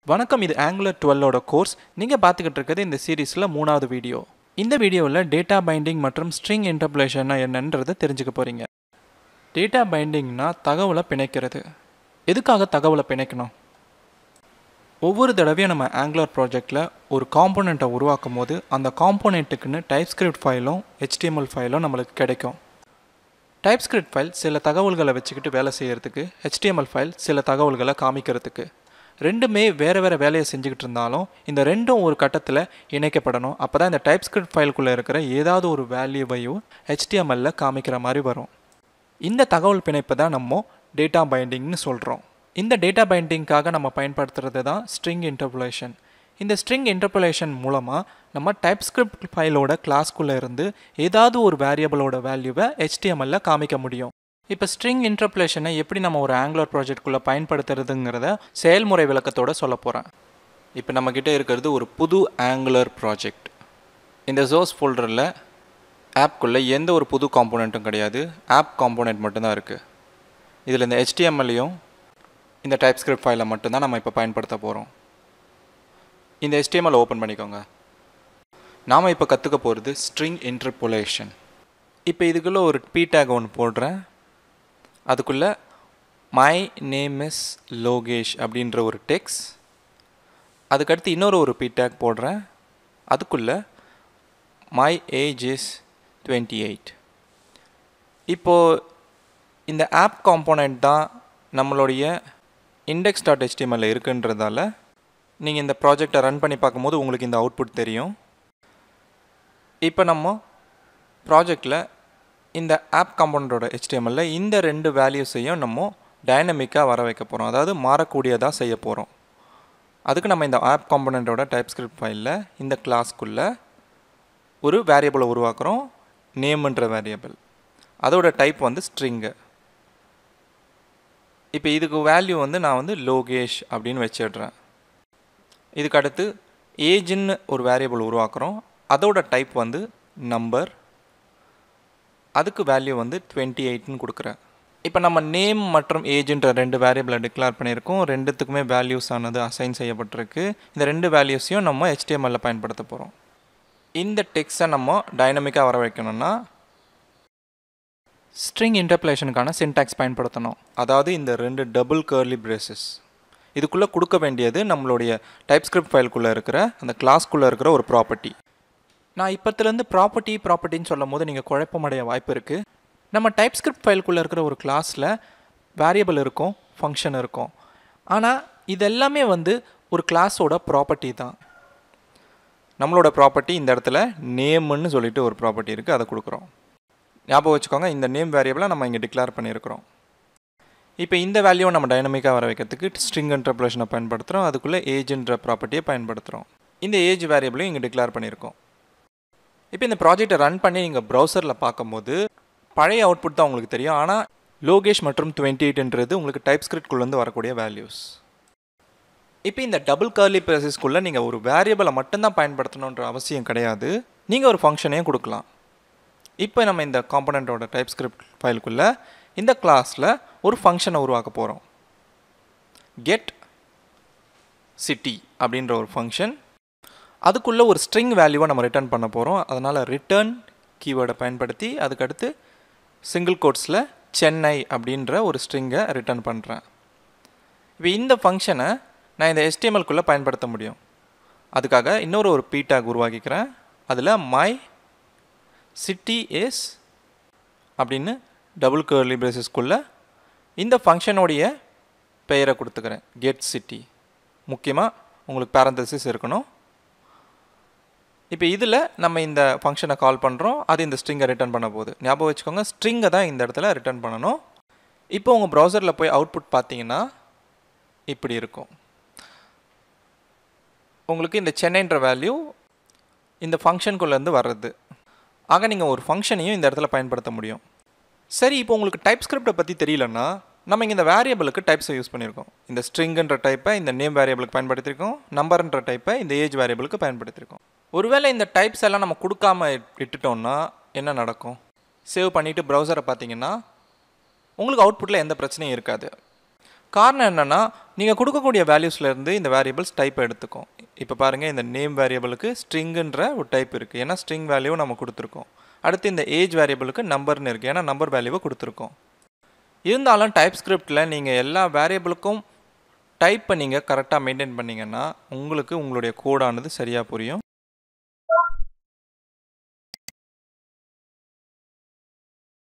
வணக்கம், இது Angular 12 course. நீங்கள் பார்த்துக்கிட்டு இருக்கிறது இந்த சீரீஸில் 3வது வீடியோ. இந்த வீடியோவில் டேட்டா பைண்டிங் மற்றும் ஸ்ட்ரிங் இன்டர்போலேஷன் என்னன்றதை தெரிஞ்சுக்க போகிறீங்க. டேட்டா பைண்டிங்னா தகவலை பிணைக்கிறது. எதுக்காக தகவலை பிணைக்கணும்? ஒவ்வொரு தடவையும் நம்ம Angular ப்ராஜெக்டில் ஒரு காம்போனண்ட்டை உருவாக்கும் போது அந்த காம்போனண்ட்டுக்குன்னு டைப்ஸ்கிரிப்ட் ஃபைலும் HTML ஃபைலும் நம்மளுக்கு கிடைக்கும். டைப்ஸ்கிரிப்ட் ஃபைல் சில தகவல்களை வச்சுக்கிட்டு வேலை செய்கிறதுக்கு, HTML ஃபைல் சில தகவல்களை காமிக்கிறதுக்கு. ரெண்டுமே வேறு வேறு வேலையை செஞ்சுக்கிட்டு இருந்தாலும் இந்த ரெண்டும் ஒரு கட்டத்தில் இணைக்கப்படணும். அப்போ தான் இந்த டைப்ஸ்கிரிப்ட் ஃபைலுக்குள்ளே இருக்கிற ஏதாவது ஒரு வேல்யூவையும் HTMLல காமிக்கிற மாதிரி வரும். இந்த தகவல் பிணைப்பு தான் நம்ம டேட்டா பைண்டிங்னு சொல்கிறோம். இந்த டேட்டா பைண்டிங்காக நம்ம பயன்படுத்துறது தான் ஸ்ட்ரிங் இன்டர்போலேஷன். இந்த ஸ்ட்ரிங் இன்டர்போலேஷன் மூலமாக நம்ம டைப்ஸ்கிரிப்ட் ஃபைலோட கிளாஸ்க்குள்ளே இருந்து ஏதாவது ஒரு வேரியபிளோட வேல்யூவை HTMLல காமிக்க முடியும். இப்போ ஸ்ட்ரிங் இன்டர்போலேஷனை எப்படி நம்ம ஒரு Angular ப்ராஜெக்ட்குள்ளே பயன்படுத்துறதுங்கிறத செயல்முறை விளக்கத்தோடு சொல்ல போகிறேன். இப்போ நம்மக்கிட்ட இருக்கிறது ஒரு புது Angular ப்ராஜெக்ட். இந்த சோர்ஸ் ஃபோல்டரில் ஆப்குள்ளே எந்த ஒரு புது காம்போனண்ட்டும் கிடையாது, ஆப் காம்போனண்ட் மட்டும்தான் இருக்குது. இதில் இந்த HTMLலையும் இந்த டைப்ஸ்கிரிப்ட் ஃபைலை மட்டும்தான் நம்ம இப்போ பயன்படுத்த போகிறோம். இந்த HTML ஓப்பன் பண்ணிக்கோங்க. நாம் இப்போ கற்றுக்க போகிறது ஸ்ட்ரிங் இன்டர்போலேஷன். இப்போ இதுக்குள்ளே ஒரு p டேக் ஒன்று போடுறேன். அதுக்குள்ளே மை நேம் இஸ் லோகேஷ் அப்படின்ற ஒரு டெக்ஸ்ட், அதுக்கடுத்து இன்னொரு ஒரு p டேக் போடுறேன். அதுக்குள்ளே மை ஏஜ் இஸ் 28. இப்போது இந்த ஆப் காம்போனண்ட் தான் நம்மளுடைய index.html இருக்குன்றதால நீங்கள் இந்த ப்ராஜெக்டை ரன் பண்ணி பார்க்கும்போது உங்களுக்கு இந்த அவுட்புட் தெரியும். இப்போ நம்ம ப்ராஜெக்டில் இந்த ஆப் காம்போனண்டோட HTMLல இந்த ரெண்டு வேல்யூஸையும் நம்ம டைனமிக்காக வர வைக்க போகிறோம், அதாவது மாறக்கூடியதாக செய்ய போகிறோம். அதுக்கு நம்ம இந்த ஆப் காம்போனண்டோட டைப்ஸ்கிரிப்ட் ஃபைலில் இந்த கிளாஸ்க்குள்ளே ஒரு வேரியபிளை உருவாக்குறோம், நேம்ன்ற வேரியபிள். அதோட டைப் வந்து ஸ்ட்ரிங்கு. இப்போ இதுக்கு வேல்யூ வந்து நான் லோகேஷ் அப்படின்னு வச்சிடுறேன். இதுக்கு அடுத்து ஏஜ்னு ஒரு வேரியபிள் உருவாக்குறோம், அதோட டைப் வந்து நம்பர், அதுக்கு வேல்யூ 28ன்னு கொடுக்குறேன். இப்போ நம்ம நேம் மற்றும் ஏஜ்ன்ற ரெண்டு வேரியபிளை டிக்ளேர் பண்ணியிருக்கோம். ரெண்டுத்துக்குமே வேல்யூஸ் ஆனது அசைன் செய்யப்பட்டிருக்கு. இந்த ரெண்டு வேல்யூஸையும் நம்ம HTMLல பயன்படுத்த போகிறோம். இந்த டெக்ஸ்ட்டை நம்ம டைனமிக்காக வர வைக்கணும்னா ஸ்ட்ரிங் இன்டர்போலேஷனுக்கான சின்டாக்ஸ் பயன்படுத்தணும். அதாவது இந்த ரெண்டு டபுள் கர்லி பிரேசஸ் இதுக்குள்ளே கொடுக்க வேண்டியது நம்மளுடைய டைப்ஸ்கிரிப்ட் ஃபைலுக்குள்ளே இருக்கிற அந்த கிளாஸ்க்குள்ளே இருக்கிற ஒரு ப்ராப்பர்ட்டி. நான் இப்போத்துலேருந்து ப்ராப்பர்ட்டின்னு சொல்லும் போது நீங்கள் குழப்பமடைய வாய்ப்பு இருக்குது. நம்ம டைப்ஸ்கிரிப்ட் ஃபைலுக்குள்ளே இருக்கிற ஒரு கிளாஸில் வேரியபிள் இருக்கும், ஃபங்க்ஷன் இருக்கும். ஆனால் இதெல்லாமே ஒரு கிளாஸோட ப்ராப்பர்ட்டி தான். நம்மளோட ப்ராப்பர்ட்டி இந்த இடத்துல நேம்னு சொல்லிட்டு ஒரு ப்ராப்பர்ட்டி இருக்குது, அதை கொடுக்குறோம். ஞாபகம் வச்சுக்கோங்க, இந்த நேம் வேரியபிளை நம்ம இங்கே டிக்ளேர் பண்ணியிருக்கிறோம். இப்போ இந்த வேல்யூவை நம்ம டைனமிக்காக வர வைக்கிறதுக்கு ஸ்ட்ரிங் இன்டர்போலேஷனை பயன்படுத்துகிறோம். அதுக்குள்ளே ஏஜ்ன்ற ப்ராப்பர்ட்டியை பயன்படுத்துகிறோம். இந்த ஏஜ் வேரியபிளையும் இங்கே டிக்ளேர் பண்ணியிருக்கோம். இப்போ இந்த ப்ராஜெக்டை ரன் பண்ணி நீங்கள் ப்ரௌசரில் பார்க்கும்போது பழைய அவுட்புட் தான் உங்களுக்கு தெரியும். ஆனால் லோகேஷ் மற்றும் 28ன்றது உங்களுக்கு டைப்ஸ்கிரிப்ட்குள்ளேருந்து வரக்கூடிய வேல்யூஸ். இப்போ இந்த டபுள் கர்லி பிரேசஸ்க்குள்ளே நீங்கள் ஒரு வேரியபிளை மட்டும்தான் பயன்படுத்தணுன்ற அவசியம் கிடையாது, நீங்கள் ஒரு ஃபங்க்ஷனையும் கொடுக்கலாம். இப்போ நம்ம இந்த காம்போனண்ட்டோட டைப்ஸ்கிரிப்ட் ஃபைலுக்குள்ளே இந்த கிளாஸில் ஒரு ஃபங்க்ஷனை உருவாக்க போகிறோம். கெட் சிட்டி அப்படின்ற ஒரு ஃபங்க்ஷன். அதுக்குள்ளே ஒரு ஸ்ட்ரிங் வேல்யூவை நம்ம ரிட்டர்ன் பண்ண போகிறோம். அதனால் ரிட்டர்ன் கீவேர்டை பயன்படுத்தி அதுக்கடுத்து சிங்கிள் கோட்ஸில் சென்னை அப்படின்ற ஒரு ஸ்ட்ரிங்கை ரிட்டர்ன் பண்ணுறேன். இப்போ இந்த ஃபங்க்ஷனை நான் இந்த HTMLக்குள்ளே பயன்படுத்த முடியும். அதுக்காக இன்னொரு ஒரு p டேக் உருவாக்கிக்கிறேன். அதில் மை சிட்டி இஸ் அப்படின்னு டபுள் கர்லி பிரேசஸ்க்குள்ளே இந்த ஃபங்க்ஷனோடைய பெயரை கொடுத்துக்கிறேன், கெட் சிட்டி. முக்கியமாக உங்களுக்கு பேரந்தசிஸ் இருக்கணும். இப்போ இதில் நம்ம இந்த ஃபங்க்ஷனை கால் பண்ணுறோம், அது இந்த ஸ்ட்ரிங்கை ரிட்டர்ன் பண்ண போகுது. ஞாபகம் வச்சுக்கோங்க, ஸ்ட்ரிங்கை தான் இந்த இடத்துல ரிட்டர்ன் பண்ணணும். இப்போ உங்கள் ப்ரௌசரில் போய் அவுட்புட் பார்த்தீங்கன்னா இப்படி இருக்கும். உங்களுக்கு இந்த சென்னைன்ற வேல்யூ இந்த ஃபங்க்ஷனுக்குள்ளேருந்து வர்றது. ஆக நீங்கள் ஒரு ஃபங்க்ஷனையும் இந்த இடத்துல பயன்படுத்த முடியும். சரி, இப்போ உங்களுக்கு டைப்ஸ்கிரிப்டை பற்றி தெரியலன்னா நம்ம இங்கே இந்த வேரியபிளுக்கு டைப்ஸை யூஸ் பண்ணியிருக்கோம். இந்த ஸ்ட்ரிங்குன்ற டைப்பை இந்த நேம் வேரியபிளுக்கு பயன்படுத்தியிருக்கோம், நம்பர்ன்ற டைப்பை இந்த ஏஜ் வேரியபிளுக்கு பயன்படுத்தியிருக்கோம். ஒருவேளை இந்த டைப்ஸ் எல்லாம் நம்ம கொடுக்காம விட்டுட்டோம்னா என்ன நடக்கும்? சேவ் பண்ணிவிட்டு ப்ரௌசரை பார்த்தீங்கன்னா உங்களுக்கு அவுட்புட்டில் எந்த பிரச்சனையும் இருக்காது. காரணம் என்னென்னா நீங்கள் கொடுக்கக்கூடிய வேல்யூஸ்லேருந்து இந்த வேரியபிள்ஸ் டைப் எடுத்துக்கும். இப்போ பாருங்கள், இந்த நேம் வேரியபிளுக்கு ஸ்ட்ரிங்குன்ற ஒரு டைப் இருக்குது, ஏன்னா ஸ்ட்ரிங் வேல்யூ நம்ம கொடுத்துருக்கோம். அடுத்து இந்த ஏஜ் வேரியபிளுக்கு நம்பர்னு இருக்குது, ஏன்னா நம்பர் வேல்யூவை கொடுத்துருக்கோம். இருந்தாலும் டைப் ஸ்கிரிப்டில் நீங்கள் எல்லா வேரியபிளுக்கும் டைப்பை நீங்கள் கரெக்டாக மெயின்டைன் பண்ணிங்கன்னா உங்களுக்கு உங்களுடைய கோடானது சரியாக புரியும்.